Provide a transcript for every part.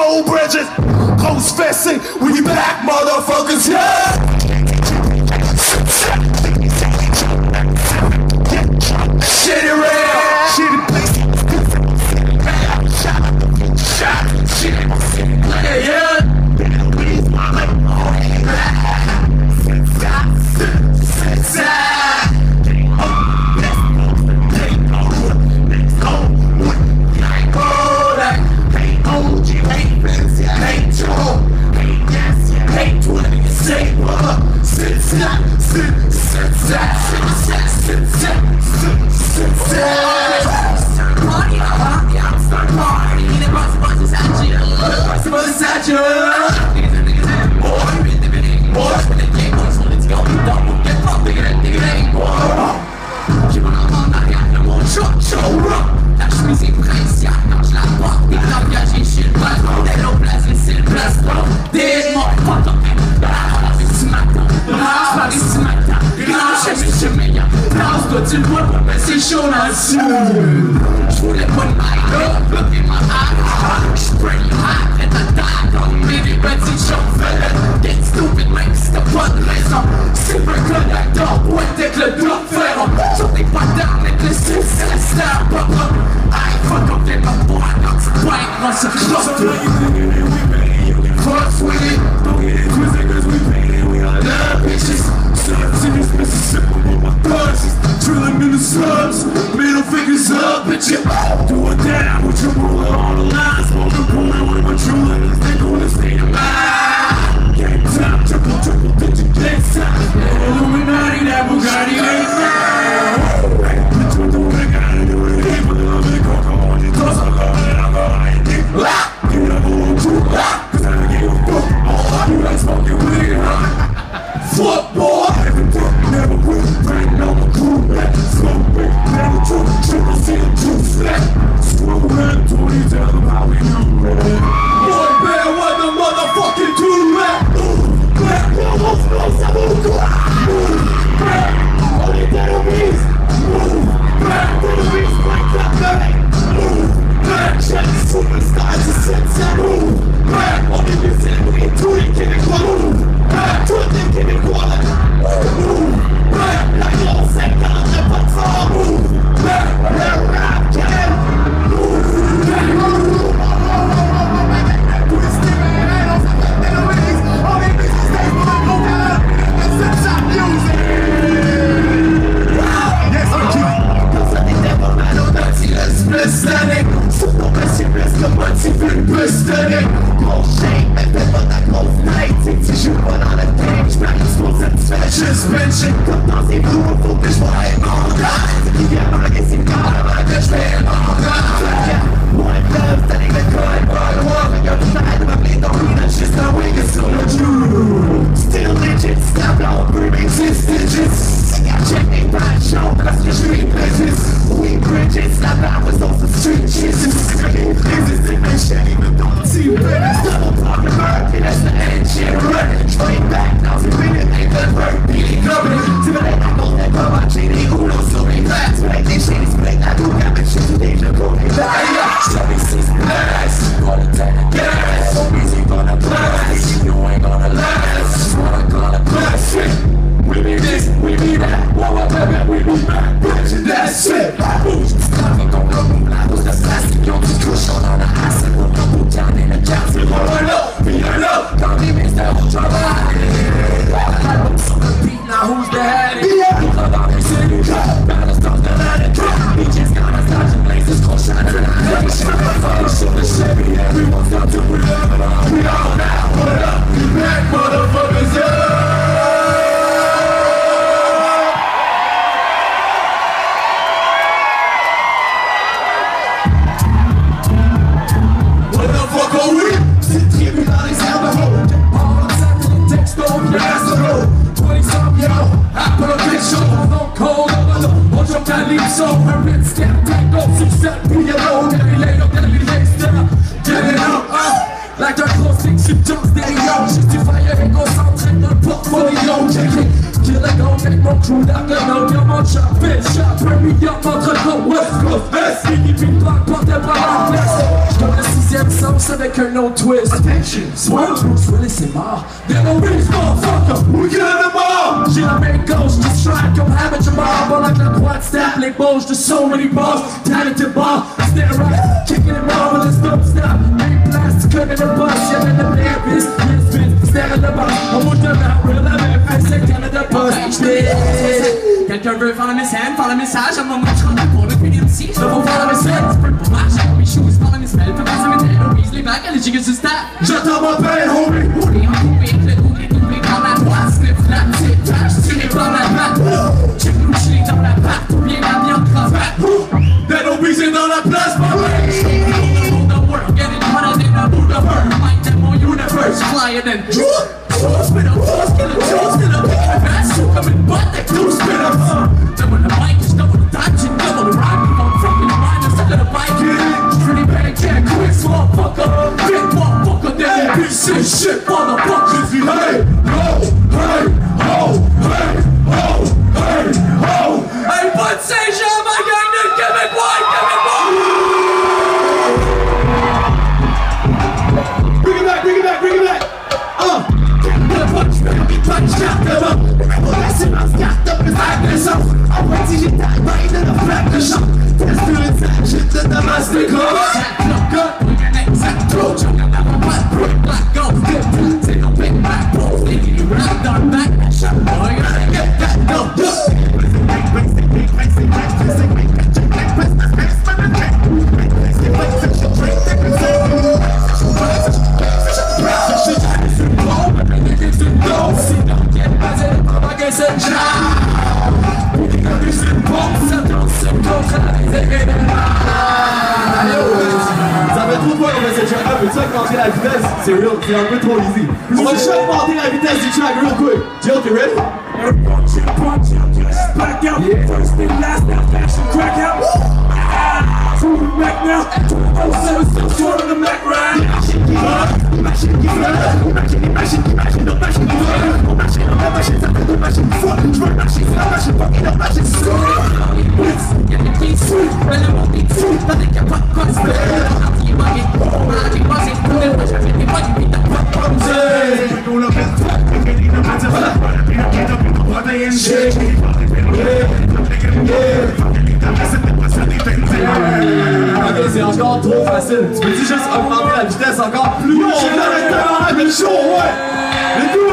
old bridges. Close fisting, we back, motherfuckers, yeah! Shit it real, shit it place. Shit it, yeah. Tu le vois pour passer chaud là-dessus. Je voulais pas de mic, look in my eye. J'suis pretty hot, et t'attends comme des petits chauffeurs. Get stupid, mec, c'est pas de raison. Super connecteur, pointe avec le doigt ferme. Sur tes patins, avec le style, c'est la star, papa. Aïe, fuck up, t'es pas pour un quand tu pointes, moi ça cloche. Fuck with it, don't get it twisted, cause we paid it, we are love bitches. Serious Mississippi with my thugs. Drilling in the slums, middle fingers up, bitch. Do it down with your ruler on the line. Smoke the cooler with my jeweler. They gonna stay to mine. Game time, triple digit game time. Illuminati, that Bugatti ain't mine. Bitch, you do what I gotta do it. Hey, but love it, go come on, you toss a love it, I'm gonna hit it. Get up on you, cause I don't give a fuck. You like smoking weed, huh? Fuck boy, never will, bang on my crew back. Smoke break, never true, triple C and juice flat. Scroll around, 20, tell them how we do it. Boy, bear, what the motherfucking do that? Back, almost close, I'm on the back, only that Obies. Back, to the beast, like that back. Back, check, superstars, the sense I move. Back, only this and we do it, get it close. Back, to the get it quiet. Back, like y'all said, God, the patrol. Move. Back, where I can. Move. Back, put a stick in your hand on something that Obies. All these bitches stay for the go down. And set shop music. Yes, I'm cute. Cause I think that one man on that let's blessing. So no blessing, bless the money, feel blessing. More shame, and never that most night. Think you should put on a page, but it's no satisfaction. Suspension, come down, see blue, focus, why I'm on God. Yeah, I can see God, I'm like a train on God. One love, standing the good, but I'm walking up the side of my bleed, don't mean that's just how we get so true. Still digits, stop out, breathing 6 digits. Check me right, show, cause the street places. We bridges, stop out with those street Jesus. This is machete, but don't see business. Double block the bird, that's the engine running. Straight back, now we bring it, ain't the bird beating company. Simulate, I know that come on, chini, who knows so many facts. But I think shady split, I do have it, shit today, the go, they die. Shelby sees glass, gonna take the gas. So easy, gonna blast, you ain't gonna last. Wanna gonna blast it. We be this, we be that. Blow up the back, we be back. Bitch, and that's it. Never gonna run blackos, that's plastic. Young, just push on the ass and we'll go down in the jams. We're gonna know, we don't know. Don't even that whole drama. So the beat, now who's the head? People about their city. Battle starts the ladder. We just gotta start to blaze this close shot. So the Chevy, everyone's got to we all now. What up? We back, motherfuckers, yeah. So her red step, take off, success, be alone. Every lay up, every lay step, get it out, like that close thing, she jumps there, yo. Justify et concentré dans le portfolio. Kill a go, make mon crew, la gueule, diamant, chapé, chapé, milliard, entre le West Coast, Est, Mini, Pink, Black, porte bras en place. J'donne le 6ème sens avec quicker, no twist. Attention, Swerve, Bruce Willis et mort. They gon' reach, motherfucker. we kill them all. J'ai la main gauche, just strike comme amateur bar. But like a quad step, les Bosch, there's so many bars. Talented bar, stay right, kicking it marvelous, don't stop. Big blast, cutting the bus, yeah, in the Memphis. Misfit, staring the box. I want them out, real Memphis, c'est Canada Post. Quelqu'un veut faire le message, à un moment je rentre pour le PMC. Je vais faire le message, je peux pas marcher dans mes shoes, faire le message, faire passer mes têtes, Obies, les bacs, les gigas du staff. J'attends ma peine, homie. Rouler en coupé, le doublé dans la droite, slip, la petite tâche, tiré par la patte. Check nous chiller dans la patte, ou bien la viande cravate. That Obies est dans la place, my man. The world, getting harder than a boot of her. Mind them on universe, flyer than spin up, kill a toast, kill a pick a bass, you come in butt, that two spin up. Double the mic, is double the dodge, and double the rhyme. I'm from the mind, instead of the bike. Pretty bad, can't quit, small fucker. Big motherfucker, that piece of shit, motherfucker. Hey, ho, hey, ho, hey, ho, hey, ho. Hey, but say, Jean, my gang, then give it one, give it one. Bring it back, bring it back, bring it back. Punch out the road, revelation, I've got up inside the show. I'm waiting, you die right in the back of the show. There's still inside shit that the master goes. Look up, put your neck, set, throw, choke, I'm a black, brick, black, gold, good, take a big back, balls, leaving you round on back, that shot, boy, gotta get that, go, go. Ça fait trop de fois qu'on fait cette track. Ah, peux-tu augmenter la vitesse? C'est real, c'est un peu trop easy. On va juste augmenter la vitesse du track real quick. Jill, t'es ready? Back out, first thing, last now, fashion crack out. Back now, still short of the Mac ride. Ok, c'est encore trop facile. Tu peux-tu juste augmenter la vitesse encore plus? Yo, on a le show, ouais! Les deux!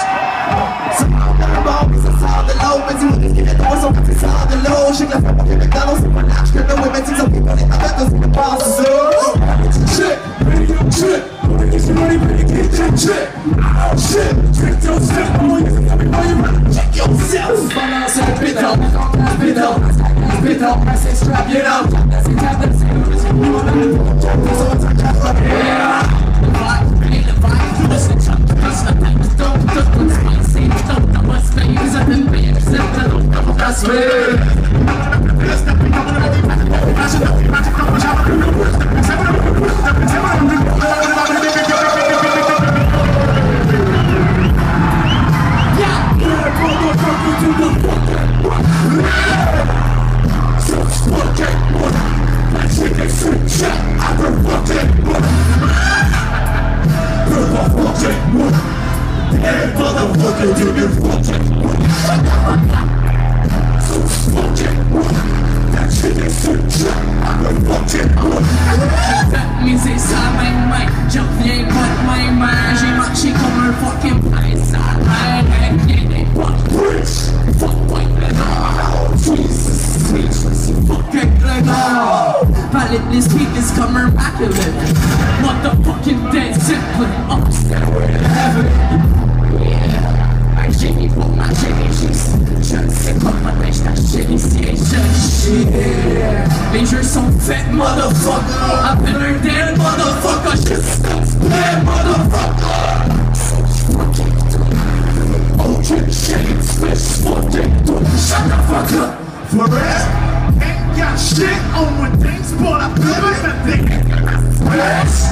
C'est ça, même main, je reviens pas de même main. J'ai marché comme un fucking prince à l'air. Rien n'est pas rich, fuck point le nord. Jesus, speechless, fucking le nord. Palette les speakers comme un immaculate. Motherfucking dead simply on stairway to heaven. Yeah, un génie pour ma génésis. Je ne sais pas m'empêche ta chérie si je chie. Les jeux sont faits, motherfucker. Appelle un dead motherfucker. Just play, motherfucker. So fucking dumb. Ocean shades, fish fucking dumb. Shut the fuck up. For real? Ain't got shit on my things, but I feel everything. Fresh.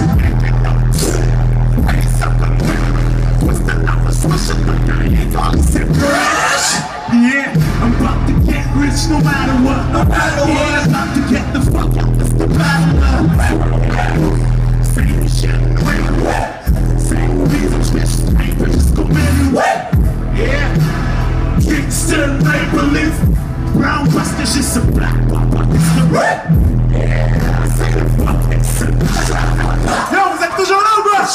Yeah, I'm about to get rich no matter what. No matter what. Yeah, I'm about to get the fuck out of the battle. Finish it. Yo, vous êtes toujours là ou pas?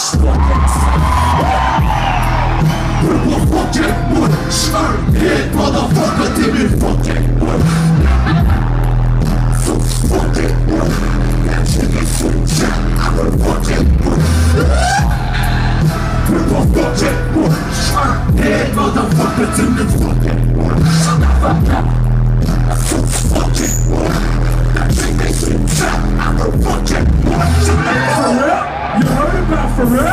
You heard about for real?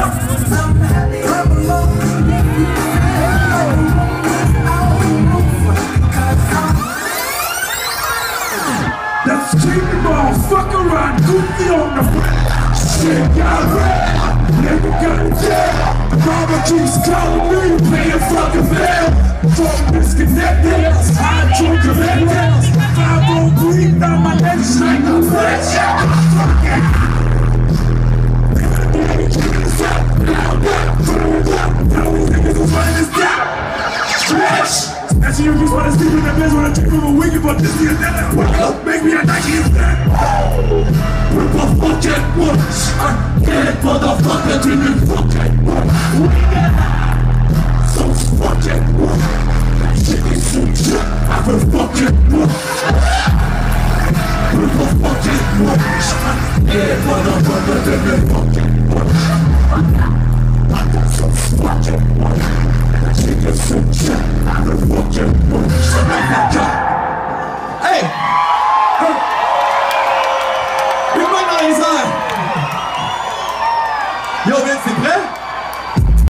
That's cheating ball, fuck around, goofy on the shit got red, nigga got jail. Mama keeps calling me, pay a fucking bill. Phone disconnected, I drink a red tails. I won't breathe on my neck, like a bitch. Actually, you just wanna sleep in the bed when I take from a wicked, but this is another. Well, make me a Nike instead. Rip a fucking woods. I get it, motherfucker, to me fucking wood. We get so fucking wood. That shit is so shit. I'm a fucking wood. Rip a fucking woods. I get it, motherfucker, to me fucking wood. I got some fucking wood. Hey! Une main dans les airs! Yo, Vince, c'est prêt?